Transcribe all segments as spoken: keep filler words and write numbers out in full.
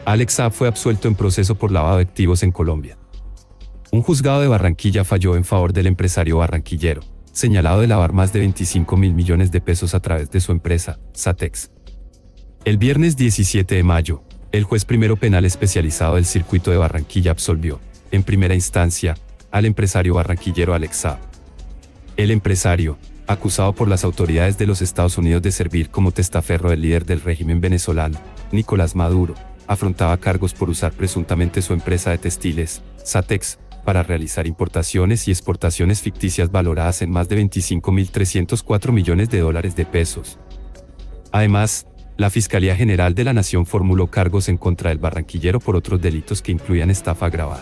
Alex Saab fue absuelto en proceso por lavado de activos en Colombia. Un juzgado de Barranquilla falló en favor del empresario barranquillero, señalado de lavar más de veinticinco mil millones de pesos a través de su empresa, Satex. El viernes diecisiete de mayo, el juez primero penal especializado del circuito de Barranquilla absolvió, en primera instancia, al empresario barranquillero Alex Saab. El empresario, acusado por las autoridades de los Estados Unidos de servir como testaferro del líder del régimen venezolano, Nicolás Maduro, afrontaba cargos por usar presuntamente su empresa de textiles, Satex, para realizar importaciones y exportaciones ficticias valoradas en más de veinticinco mil trescientos cuatro millones de dólares de pesos. Además, la Fiscalía General de la Nación formuló cargos en contra del barranquillero por otros delitos que incluían estafa agravada.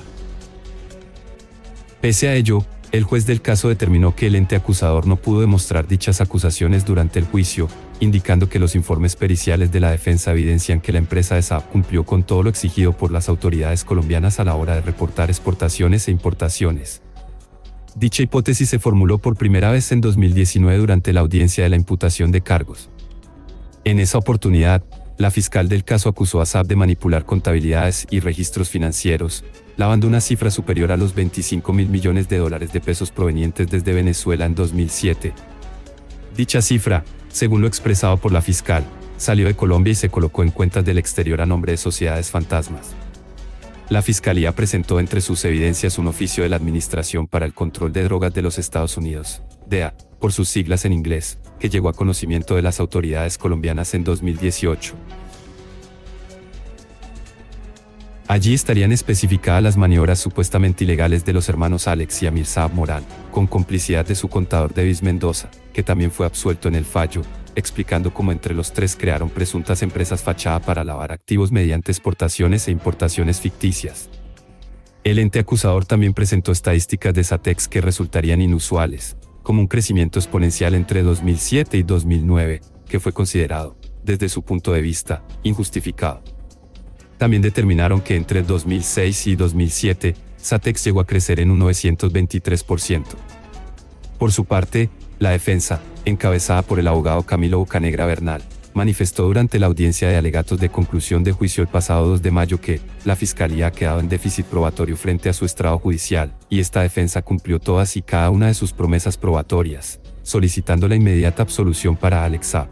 Pese a ello, el juez del caso determinó que el ente acusador no pudo demostrar dichas acusaciones durante el juicio, indicando que los informes periciales de la defensa evidencian que la empresa de Saab cumplió con todo lo exigido por las autoridades colombianas a la hora de reportar exportaciones e importaciones. Dicha hipótesis se formuló por primera vez en dos mil diecinueve durante la audiencia de la imputación de cargos. En esa oportunidad, la fiscal del caso acusó a Saab de manipular contabilidades y registros financieros, lavando una cifra superior a los veinticinco mil millones de dólares de pesos provenientes desde Venezuela en dos mil siete. Dicha cifra, según lo expresado por la fiscal, salió de Colombia y se colocó en cuentas del exterior a nombre de sociedades fantasmas. La Fiscalía presentó entre sus evidencias un oficio de la Administración para el Control de Drogas de los Estados Unidos, D E A, por sus siglas en inglés, que llegó a conocimiento de las autoridades colombianas en dos mil dieciocho. Allí estarían especificadas las maniobras supuestamente ilegales de los hermanos Alex y Amir Saab Morán, con complicidad de su contador Davis Mendoza, que también fue absuelto en el fallo, explicando cómo entre los tres crearon presuntas empresas fachada para lavar activos mediante exportaciones e importaciones ficticias. El ente acusador también presentó estadísticas de Satex que resultarían inusuales, como un crecimiento exponencial entre dos mil siete y dos mil nueve, que fue considerado, desde su punto de vista, injustificado. También determinaron que entre dos mil seis y dos mil siete, Satex llegó a crecer en un novecientos veintitrés por ciento. Por su parte, la defensa, encabezada por el abogado Camilo Bocanegra Bernal, manifestó durante la audiencia de alegatos de conclusión de juicio el pasado dos de mayo que la Fiscalía ha quedado en déficit probatorio frente a su estrado judicial, y esta defensa cumplió todas y cada una de sus promesas probatorias, solicitando la inmediata absolución para Alex Saab.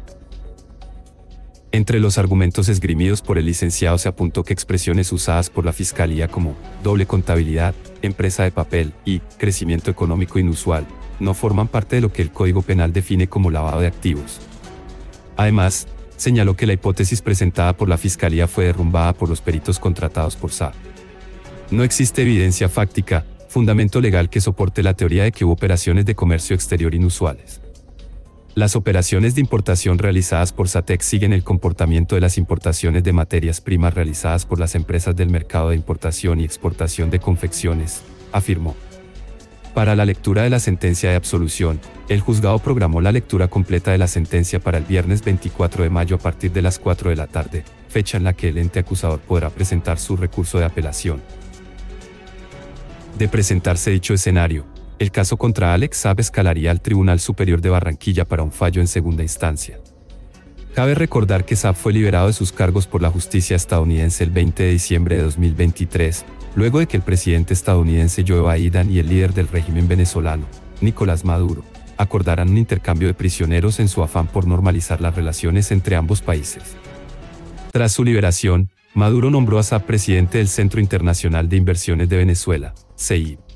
Entre los argumentos esgrimidos por el licenciado se apuntó que expresiones usadas por la Fiscalía como doble contabilidad, empresa de papel y crecimiento económico inusual no forman parte de lo que el Código Penal define como lavado de activos. Además, señaló que la hipótesis presentada por la Fiscalía fue derrumbada por los peritos contratados por Saab. No existe evidencia fáctica, fundamento legal que soporte la teoría de que hubo operaciones de comercio exterior inusuales. Las operaciones de importación realizadas por Satex siguen el comportamiento de las importaciones de materias primas realizadas por las empresas del mercado de importación y exportación de confecciones, afirmó. Para la lectura de la sentencia de absolución, el juzgado programó la lectura completa de la sentencia para el viernes veinticuatro de mayo a partir de las cuatro de la tarde, fecha en la que el ente acusador podrá presentar su recurso de apelación. De presentarse dicho escenario, el caso contra Alex Saab escalaría al Tribunal Superior de Barranquilla para un fallo en segunda instancia. Cabe recordar que Saab fue liberado de sus cargos por la justicia estadounidense el veinte de diciembre de dos mil veintitrés, luego de que el presidente estadounidense Joe Biden y el líder del régimen venezolano, Nicolás Maduro, acordaran un intercambio de prisioneros en su afán por normalizar las relaciones entre ambos países. Tras su liberación, Maduro nombró a Saab presidente del Centro Internacional de Inversiones de Venezuela, C I V.